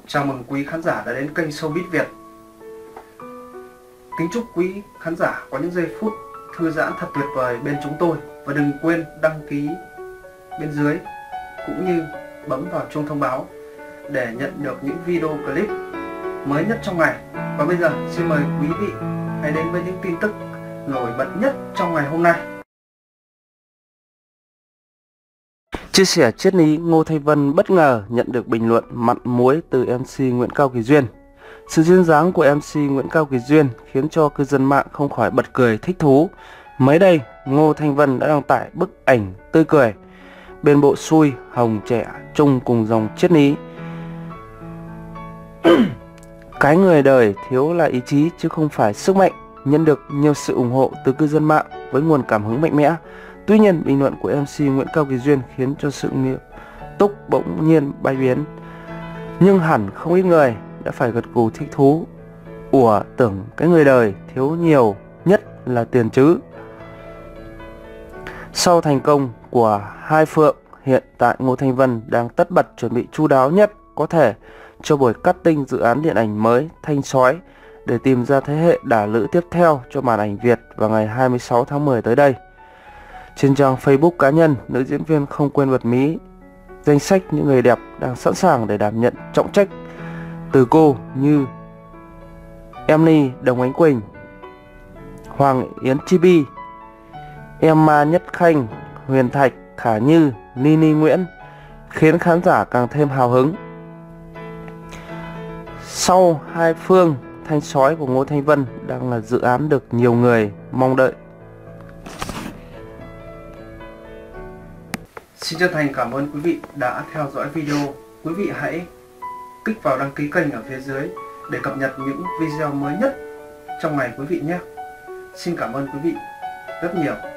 Chào mừng quý khán giả đã đến kênh Showbiz Việt. Kính chúc quý khán giả có những giây phút thư giãn thật tuyệt vời bên chúng tôi. Và đừng quên đăng ký bên dưới cũng như bấm vào chuông thông báo để nhận được những video clip mới nhất trong ngày. Và bây giờ xin mời quý vị hãy đến với những tin tức nổi bật nhất trong ngày hôm nay. Chia sẻ triết lý, Ngô Thanh Vân bất ngờ nhận được bình luận mặn muối từ MC Nguyễn Cao Kỳ Duyên. Sự duyên dáng của MC Nguyễn Cao Kỳ Duyên khiến cho cư dân mạng không khỏi bật cười thích thú. Mới đây, Ngô Thanh Vân đã đăng tải bức ảnh tươi cười bên bộ xui hồng trẻ chung cùng dòng triết lý. Cái người đời thiếu là ý chí chứ không phải sức mạnh, nhận được nhiều sự ủng hộ từ cư dân mạng với nguồn cảm hứng mạnh mẽ. Tuy nhiên, bình luận của MC Nguyễn Cao Kỳ Duyên khiến cho sự nghiêm túc bỗng nhiên bay biến. Nhưng hẳn không ít người đã phải gật gù thích thú. Ủa, tưởng cái người đời thiếu nhiều nhất là tiền chứ. Sau thành công của Hai Phượng, hiện tại Ngô Thanh Vân đang tất bật chuẩn bị chu đáo nhất có thể cho buổi casting dự án điện ảnh mới Thanh Sói để tìm ra thế hệ đả lữ tiếp theo cho màn ảnh Việt vào ngày 26 tháng 10 tới đây. Trên trang Facebook cá nhân, nữ diễn viên không quên bật mí danh sách những người đẹp đang sẵn sàng để đảm nhận trọng trách từ cô như Emily Đồng Ánh Quỳnh, Hoàng Yến Chibi, Emma Nhất Khanh, Huyền Thạch, Khả Như, Nini Nguyễn, khiến khán giả càng thêm hào hứng. Sau Hai Phương, Thanh Sói của Ngô Thanh Vân đang là dự án được nhiều người mong đợi. Xin chân thành cảm ơn quý vị đã theo dõi video. Quý vị hãy kích vào đăng ký kênh ở phía dưới để cập nhật những video mới nhất trong ngày quý vị nhé. Xin cảm ơn quý vị rất nhiều.